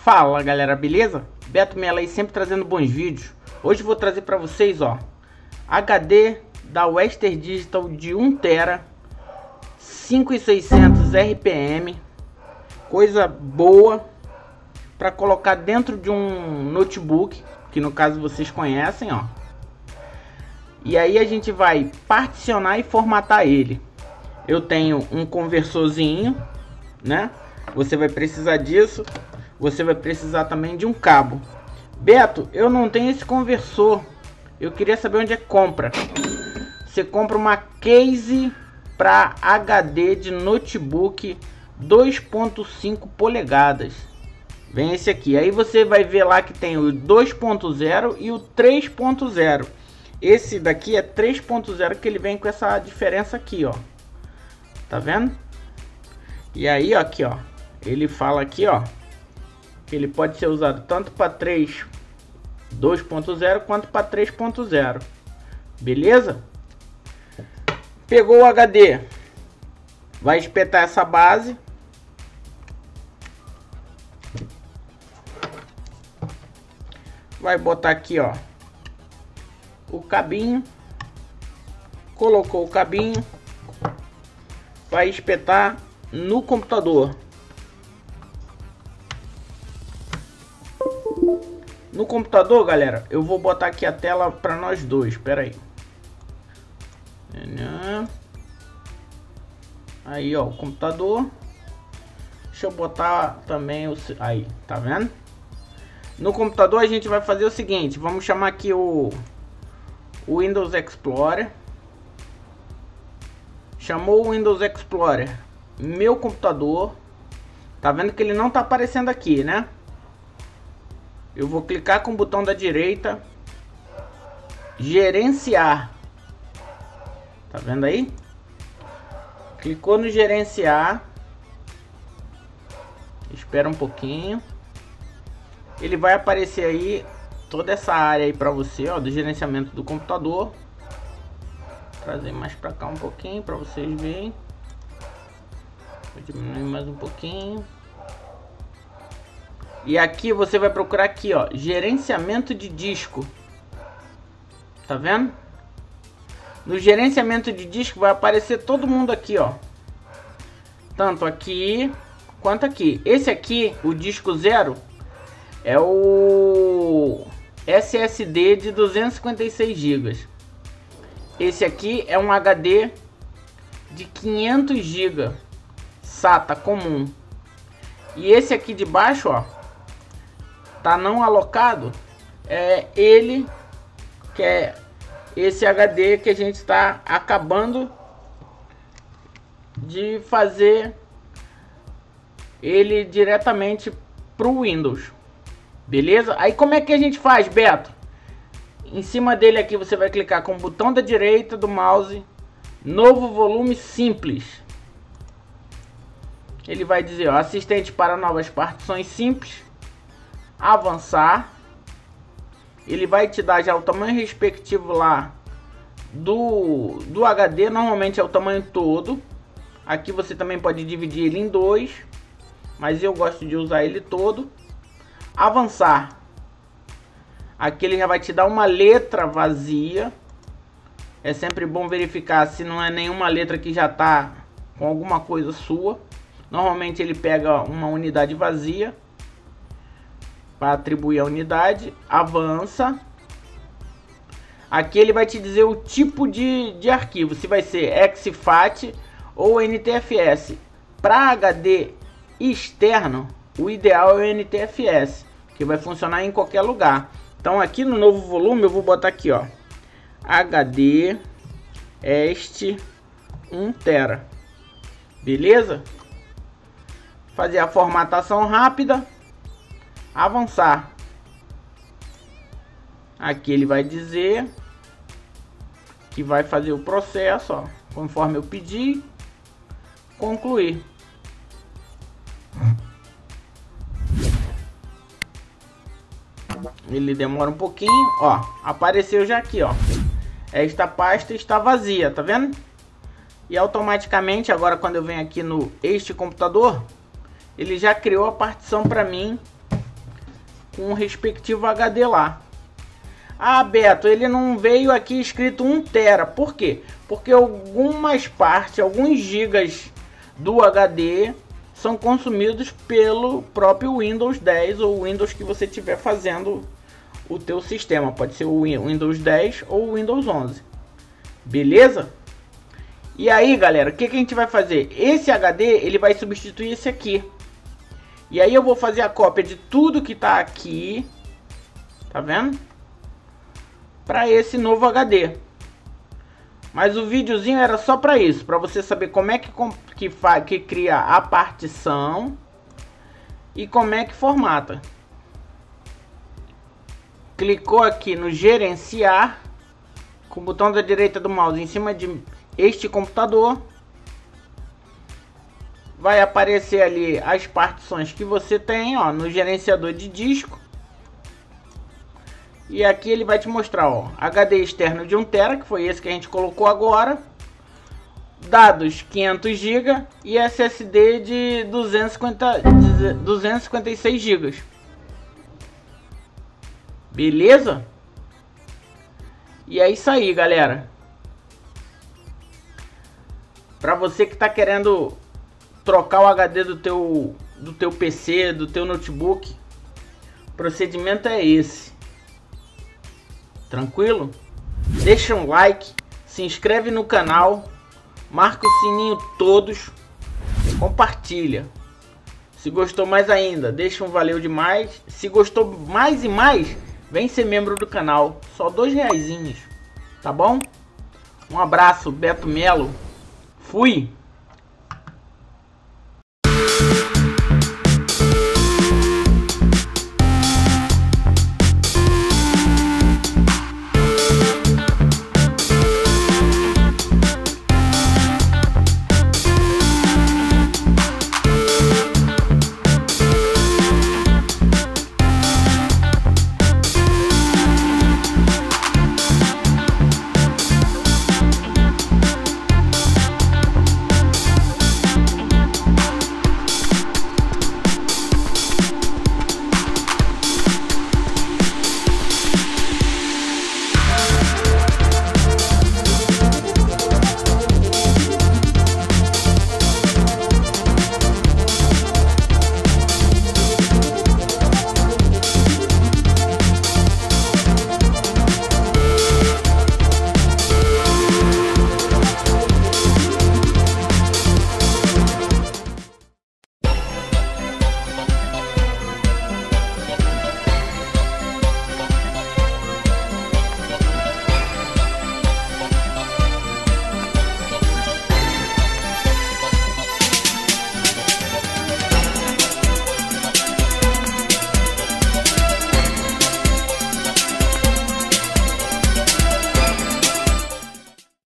Fala galera, beleza? Beto Mello aí, sempre trazendo bons vídeos. Hoje vou trazer para vocês, ó, HD da Western Digital de 1TB, 5600 RPM, coisa boa para colocar dentro de um notebook, que no caso vocês conhecem, ó. E aí a gente vai particionar e formatar ele. Eu tenho um conversorzinho, né? Você vai precisar disso. Você vai precisar também de um cabo. Beto, eu não tenho esse conversor. Eu queria saber onde é que compra. Você compra uma case para HD de notebook 2.5 polegadas. Vem esse aqui. Aí você vai ver lá que tem o 2.0 e o 3.0. Esse daqui é 3.0, que ele vem com essa diferença aqui, ó. Tá vendo? E aí, ó, aqui, ó. Ele fala aqui, ó, que ele pode ser usado tanto para 2.0 quanto para 3.0. Beleza? Pegou o HD. Vai espetar essa base. Vai botar aqui, ó, o cabinho. Colocou o cabinho. Vai espetar no computador. No computador, galera, eu vou botar aqui a tela para nós dois. Espera aí. Aí, ó, o computador. Deixa eu botar também o... Aí, tá vendo? No computador a gente vai fazer o seguinte. Vamos chamar aqui o Windows Explorer. Chamou o Windows Explorer. Meu computador. Tá vendo que ele não tá aparecendo aqui, né? Eu vou clicar com o botão da direita. Gerenciar. Tá vendo aí? Clicou no gerenciar. Espera um pouquinho. Ele vai aparecer aí toda essa área aí para você, ó, do gerenciamento do computador. Vou trazer mais para cá um pouquinho para vocês verem. Vou diminuir mais um pouquinho. E aqui você vai procurar aqui, ó, gerenciamento de disco. Tá vendo? No gerenciamento de disco vai aparecer todo mundo aqui, ó. Tanto aqui quanto aqui. Esse aqui, o disco 0, é o SSD de 256 GB. Esse aqui é um HD de 500 GB SATA comum. E esse aqui de baixo, ó, tá não alocado. É ele que é esse HD que a gente está acabando de fazer ele diretamente pro Windows. Beleza? Aí como é que a gente faz, Beto? Em cima dele aqui você vai clicar com o botão da direita do mouse, novo volume simples. Ele vai dizer, ó, assistente para novas partições simples, avançar. Ele vai te dar já o tamanho respectivo lá do HD, normalmente é o tamanho todo. Aqui você também pode dividir ele em dois, mas eu gosto de usar ele todo. Avançar. Aqui ele já vai te dar uma letra vazia. É sempre bom verificar se não é nenhuma letra que já está com alguma coisa sua. Normalmente ele pega uma unidade vazia para atribuir a unidade. Avança. Aqui ele vai te dizer o tipo de arquivo, se vai ser exFAT ou NTFS. Para HD externo, o ideal é o NTFS, que vai funcionar em qualquer lugar. Então aqui no novo volume eu vou botar aqui, ó, HD este 1TB. Beleza? Fazer a formatação rápida. Avançar. Aqui ele vai dizer que vai fazer o processo, ó, conforme eu pedi. Concluir. Ele demora um pouquinho, ó, apareceu já aqui, ó, esta pasta está vazia, tá vendo? E automaticamente agora quando eu venho aqui no este computador, ele já criou a partição para mim com o respectivo HD lá. Ah, Beto, ele não veio aqui escrito 1 TB. Por quê? Porque algumas partes, alguns gigas do HD são consumidos pelo próprio Windows 10 ou Windows que você estiver fazendo o teu sistema. Pode ser o Windows 10 ou o Windows 11. Beleza? E aí, galera, o que a gente vai fazer? Esse HD, ele vai substituir esse aqui. E aí eu vou fazer a cópia de tudo que tá aqui. Tá vendo? Para esse novo HD. Mas o videozinho era só para isso, para você saber como é que cria a partição e como é que formata. Clicou aqui no gerenciar com o botão da direita do mouse em cima de este computador. Vai aparecer ali as partições que você tem, ó, no gerenciador de disco. E aqui ele vai te mostrar, ó, HD externo de 1 TB, que foi esse que a gente colocou agora. Dados 500 GB e SSD de 256 GB. Beleza? E é isso aí, galera. Para você que está querendo trocar o HD do teu PC, do teu notebook, o procedimento é esse. Tranquilo? Deixa um like, se inscreve no canal, marca o sininho todos, compartilha. Se gostou mais ainda, deixa um valeu demais. Se gostou mais e mais, vem ser membro do canal. Só R$2, tá bom? Um abraço, Beto Melo. Fui!